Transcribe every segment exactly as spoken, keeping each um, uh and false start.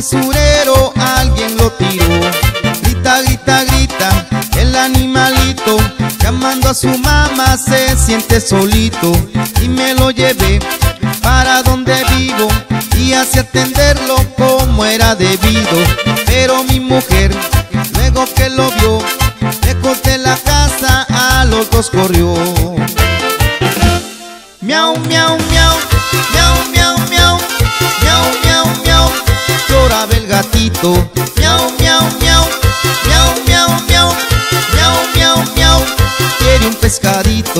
basurero alguien lo tiró. Grita, grita, grita el animalito, llamando a su mamá se siente solito. Y me lo llevé para donde vivo y así atenderlo como era debido. Pero mi mujer, luego que lo vio, lejos de la casa a los dos corrió. Miau, miau, miau, miau, miau, miau, miau, miau, miau, lloraba el gatito. Miau, miau, miau, miau, miau, miau, miau, miau, miau, quiere un pescadito.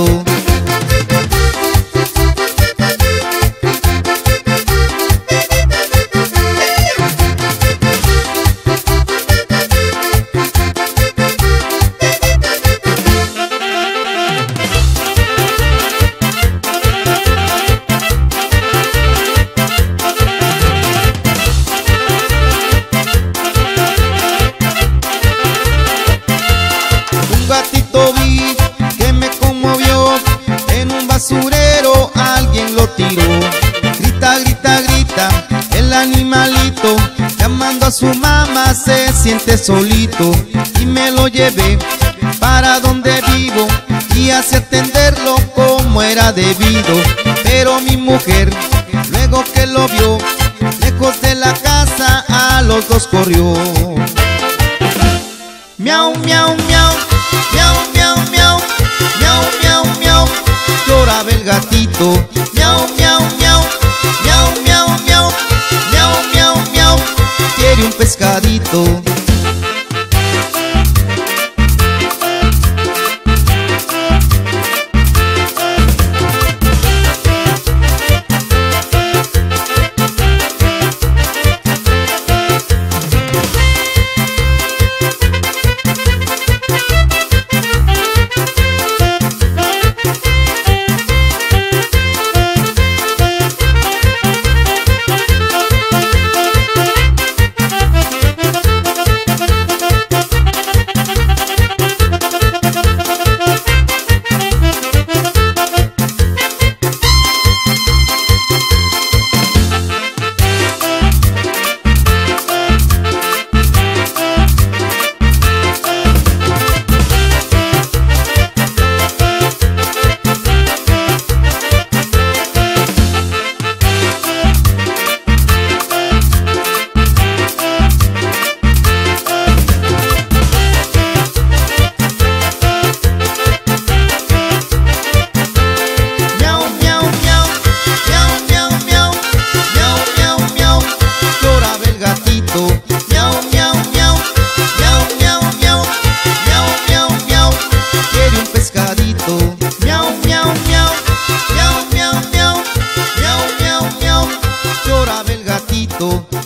Gatito vi que me conmovió, en un basurero alguien lo tiró. Grita, grita, grita el animalito, llamando a su mamá se siente solito. Y me lo llevé para donde vivo y así atenderlo como era debido. Pero mi mujer, luego que lo vio, lejos de la casa a los dos corrió. Miau, miau, miau, miau, miau, miau, miau, miau, miau, lloraba el gatito. Miau, miau, miau, miau, miau, miau, miau, miau, miau, quiere un pescadito. Miau, miau, miau, miau, miau, miau, miau, miau, miau, quiere un pescadito. Miau, miau, miau, miau, miau, miau, miau, miau, miau, lloraba el gatito.